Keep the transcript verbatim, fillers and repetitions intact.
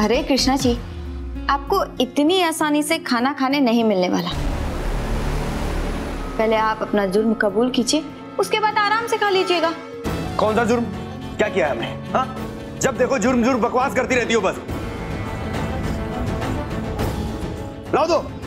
अरे कृष्णा जी, आपको इतनी आसानी से खाना खाने नहीं मिलने वाला। पहले आप अपना जुर्म कबूल कीजिए, उसके बाद आराम से खा लीजिएगा। कौन सा जुर्म? क्या किया है हमने? हाँ, जब देखो जुर्म जुर्म बकवास करती रहती हो बस। लाओ दो।